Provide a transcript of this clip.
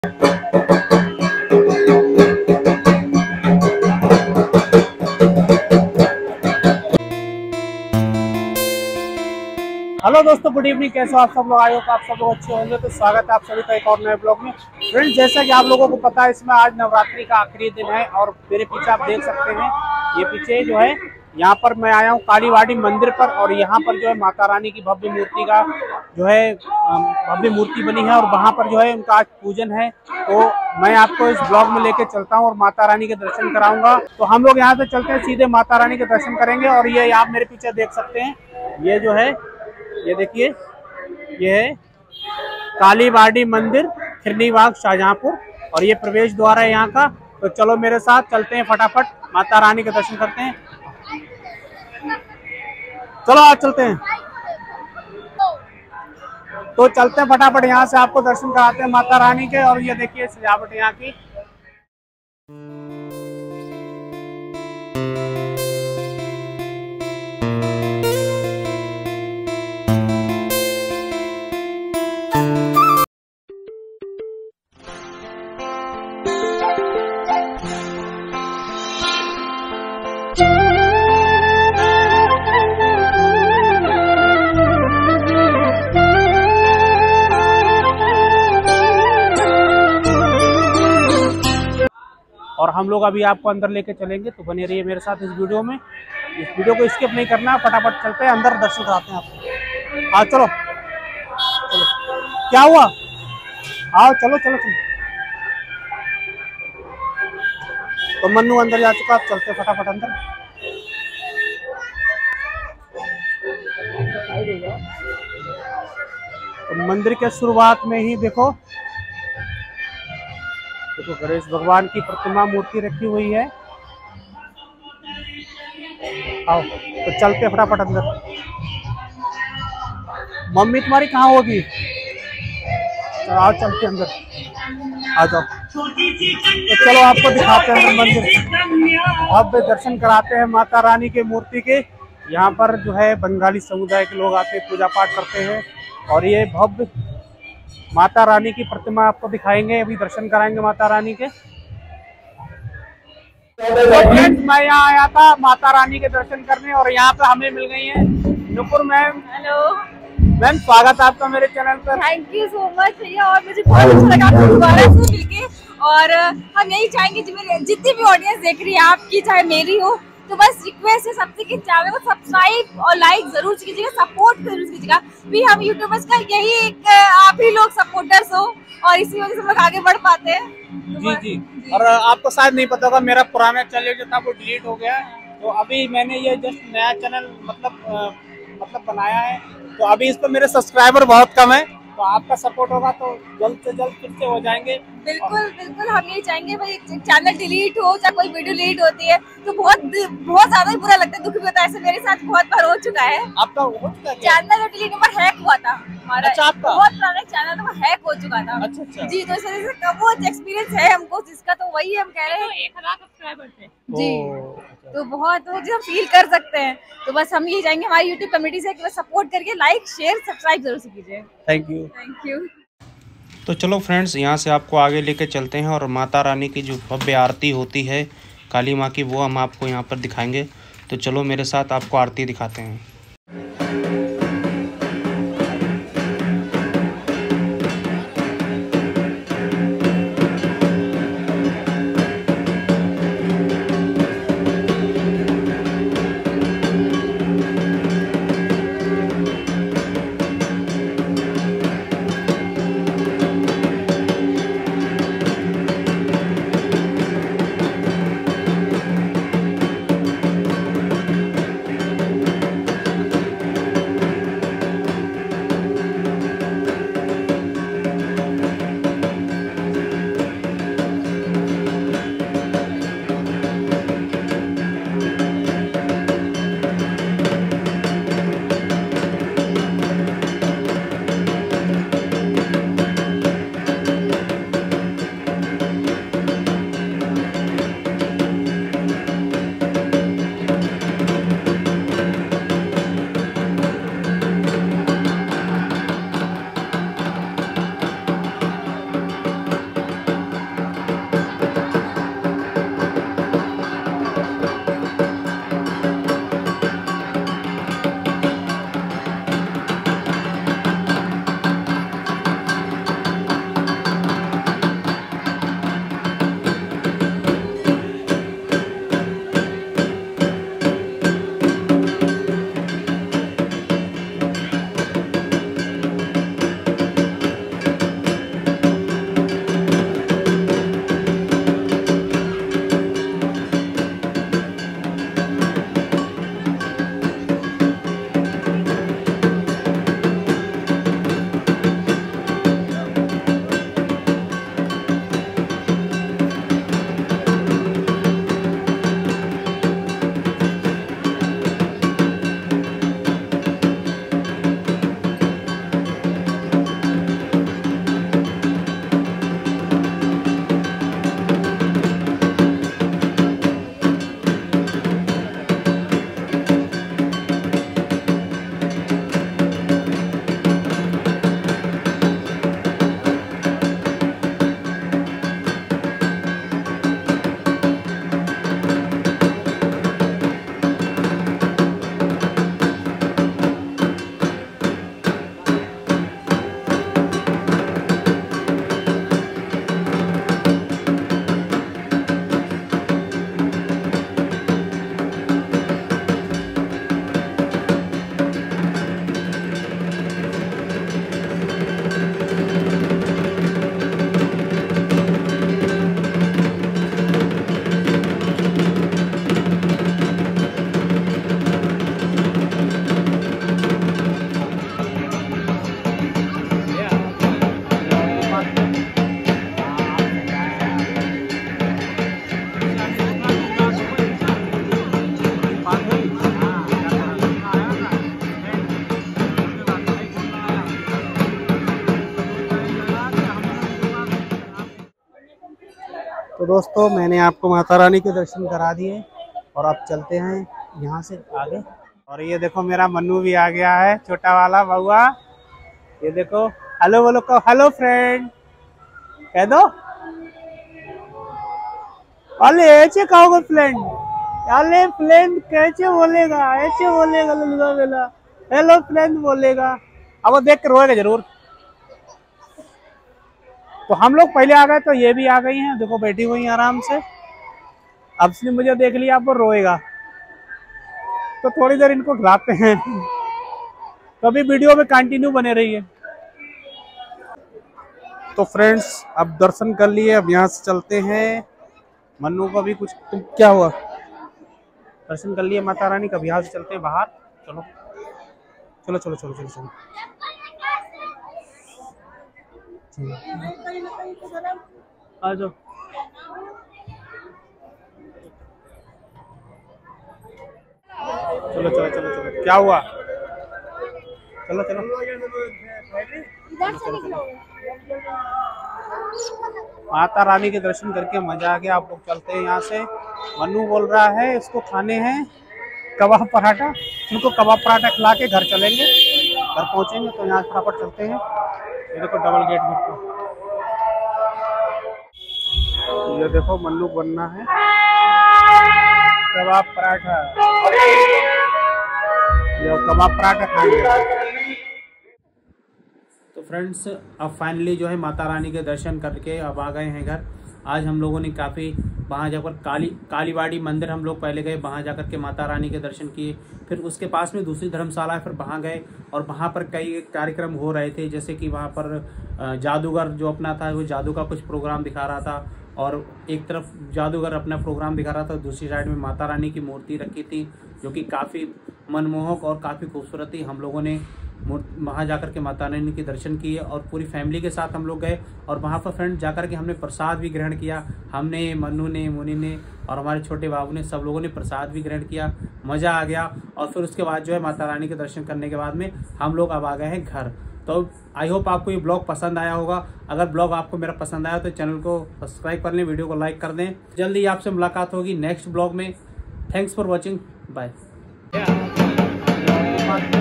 Hello दोस्तों, good evening. कैसे हो आप सब लोग? आए हो आप सब लोग अच्छे होंगे। तो स्वागत है आप सभी का एक और नए ब्लॉग में। फ्रेंड्स, जैसा कि आप लोगों को पता है, इसमें आज नवरात्रि का आखिरी दिन है और मेरे पीछे आप देख सकते हैं, ये पीछे जो है यहाँ पर मैं आया हूँ कालीवाड़ी मंदिर पर। और यहाँ पर जो है माता रानी की भव्य मूर्ति का जो है भव्य मूर्ति बनी है और वहाँ पर जो है उनका आज पूजन है। तो मैं आपको इस ब्लॉग में लेके चलता हूँ और माता रानी के दर्शन कराऊंगा। तो हम लोग यहाँ से चलते हैं, सीधे माता रानी के दर्शन करेंगे। और ये आप मेरे पीछे देख सकते हैं, ये जो है, ये देखिए, ये है कालीवाड़ी मंदिर, खिरनीबाग, शाहजहांपुर। और ये प्रवेश द्वार है यहाँ का। तो चलो मेरे साथ चलते हैं, फटाफट माता रानी के दर्शन करते हैं। चलो आज चलते हैं। तो चलते हैं फटाफट, यहाँ से आपको दर्शन कराते हैं माता रानी के। और ये देखिए सजावट यहाँ की। और हम लोग अभी आपको अंदर लेके चलेंगे, तो बने रहिए मेरे साथ इस वीडियो में। इस वीडियो को स्किप नहीं करना है, फटाफट चलते हैं अंदर, दर्शन कराते हैं आपको। हाँ चलो चलो, क्या हुआ? आओ चलो चलो चलो। तो मन्नू अंदर जा चुका, आप चलते फटाफट अंदर। तो मंदिर के शुरुआत में ही देखो गणेश भगवान की प्रतिमा मूर्ति रखी हुई है। आओ तो चलते फटाफट अंदर। मम्मी तुम्हारी कहाँ होगी? तो आओ चलते अंदर, आ जाओ। तो चलो आपको दिखाते हैं मंदिर। अब दर्शन कराते हैं माता रानी के मूर्ति के। यहाँ पर जो है बंगाली समुदाय के लोग आते हैं, पूजा पाठ करते हैं। और ये भव्य माता रानी की प्रतिमा आपको दिखाएंगे, अभी दर्शन कराएंगे माता रानी के। मैं यहाँ आया था माता रानी के दर्शन करने और यहाँ पे हमें मिल गई है नुपुर मैम। हेलो मैम, स्वागत है आपका मेरे चैनल पर। थैंक यू सो मच भैया। और मुझे बहुत अच्छा लगा आपको दोबारा से मिलके। और हम यही चाहेंगे जितनी भी ऑडियंस देख रही है आपकी, चाहे मेरी हो, तो बस रिक्वेस्ट है सबसे कि चैनल को सब्सक्राइब और लाइक जरूर कीजिएगा, सपोर्ट जरूर कीजिएगा। भी हम यूट्यूबर्स का यही एक आप ही लोग सपोर्टर्स हो और इसी वजह से हम लोग आगे बढ़ पाते हैं। जी जी। और आपको शायद नहीं पता होगा, मेरा पुराना चैनल जो था वो डिलीट हो गया है। तो अभी मैंने ये जस्ट नया चैनल मतलब बनाया है। तो अभी इस पर मेरे सब्सक्राइबर बहुत कम है, तो आपका सपोर्ट होगा तो जल्द से जल्द फिर से हो जाएंगे। बिल्कुल बिल्कुल, हम ये चाहेंगे भाई चैनल डिलीट हो चाहे कोई वीडियो डिलीट होती है तो बहुत ज्यादा ही बुरा लगता है, दुख भी होता है। ऐसे मेरे साथ बहुत बार हो चुका है। आपका हो चुका है? चैनल डिलीट नंबर हैक हुआ था हमारा। अच्छा, आपका बहुत पुराना चैनल था, वो हैक हो चुका था। अच्छा अच्छा जी, तो इस वजह से वो एक्सपीरियंस है हमको जिसका, तो वही हम कह रहे हैं। 1000 सब्सक्राइबर थे जी, तो बहुत वो जो हम फील कर सकते हैं। तो बस हम ये चाहेंगे हमारी यूट्यूब कमेटी से कि बस सपोर्ट करके लाइक शेयर सब्सक्राइब जरूर से कीजिए। Thank you thank you. तो चलो फ्रेंड्स, यहाँ से आपको आगे लेके चलते हैं और माता रानी की जो भव्य आरती होती है काली माँ की, वो हम आपको यहाँ पर दिखाएंगे। तो चलो मेरे साथ आपको आरती दिखाते हैं। तो दोस्तों मैंने आपको माता रानी के दर्शन करा दिए और अब चलते हैं यहाँ से आगे। और ये देखो मेरा मन्नू भी आ गया है, छोटा वाला बउआ। ये देखो, हेलो बोलो, को हेलो फ्रेंड कह दो। अरे ऐसे कहोगे फ्रेंड, अरे फ्रेंड कैसे बोलेगा, ऐसे बोलेगा लल्ला बेला, हेलो फ्रेंड बोलेगा। अब वो देख कर रोएगा जरूर। तो हम लोग पहले आ गए तो ये भी आ गई हैं, देखो बैठी हुई हैं आराम से। अब इसने मुझे देख लिया, अब वो रोएगा तो थोड़ी देर इनको खिलाते हैं। तो अभी वीडियो में कंटिन्यू बने रहिए। तो फ्रेंड्स अब दर्शन कर लिए, अब यहाँ से चलते हैं। मन्नू को भी कुछ क्या हुआ, दर्शन कर लिए माता रानी का, अब यहाँ से चलते हैं बाहर। चलो चलो चलो चलो चलो चलो आ जाओ। चलो चलो चलो चलो, क्या हुआ, चलो चलो। माता रानी के दर्शन करके मजा आ गया, आप लोग चलते हैं यहाँ से। मन्नू बोल रहा है इसको खाने हैं कबाब पराठा, उनको कबाब पराठा खिला के घर चलेंगे, घर पहुँचेंगे। तो यहाँ फटाफट चलते हैं। ये देखो डबल गेट में, ये देखो मन्नू बनना है कबाब पराठा, ये कबाब पराठा खाएंगे। तो फ्रेंड्स अब फाइनली जो है माता रानी के दर्शन करके अब आ गए हैं घर। आज हम लोगों ने काफ़ी वहाँ जाकर कालीबाड़ी मंदिर हम लोग पहले गए, वहाँ जाकर के माता रानी के दर्शन किए। फिर उसके पास में दूसरी धर्मशाला है, फिर वहाँ गए और वहाँ पर कई कार्यक्रम हो रहे थे, जैसे कि वहाँ पर जादूगर जो अपना था वो जादू का कुछ प्रोग्राम दिखा रहा था, और एक तरफ जादूगर अपना प्रोग्राम दिखा रहा था, दूसरी साइड में माता रानी की मूर्ति रखी थी जो कि काफ़ी मनमोहक और काफ़ी खूबसूरत थी। हम लोगों ने वहाँ जाकर के माता रानी के दर्शन किए और पूरी फैमिली के साथ हम लोग गए। और वहाँ पर फ्रेंड जाकर के हमने प्रसाद भी ग्रहण किया। हमने, मन्नू ने, मुनि ने और हमारे छोटे बाबू ने, सब लोगों ने प्रसाद भी ग्रहण किया, मज़ा आ गया। और फिर उसके बाद जो है माता रानी के दर्शन करने के बाद में हम लोग अब आ गए हैं घर। तो आई होप आपको ये ब्लॉग पसंद आया होगा। अगर ब्लॉग आपको मेरा पसंद आया तो चैनल को सब्सक्राइब कर लें, वीडियो को लाइक कर दें। जल्दी आपसे मुलाकात होगी नेक्स्ट ब्लॉग में। Thanks for watching, bye.